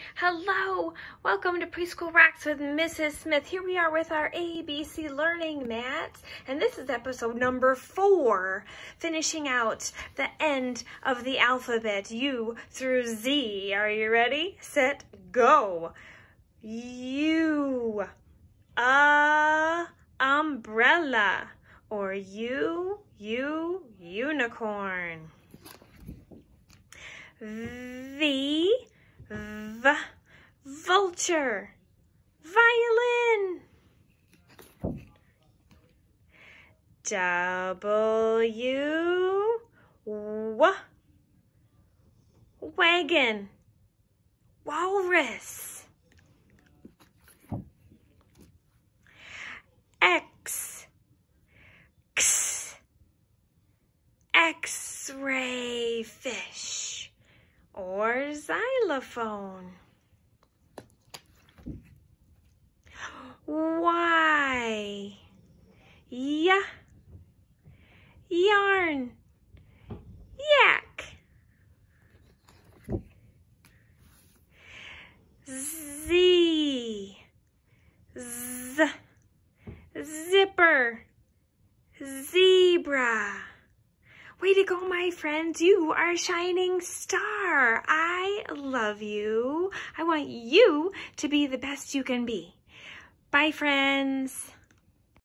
Hello, welcome to Preschool Rocks with Mrs. Smith. Here we are with our ABC learning mats, and this is episode number 4, finishing out the end of the alphabet, U through Z. Are you ready? Set, go. U, umbrella, or unicorn. Vulture, violin. Wagon, walrus. X-ray fish, or xylophone. Y, yarn, yak. Z, zipper, zebra. Way to go, my friends. You are a shining star. I love you. I want you to be the best you can be. Bye, friends.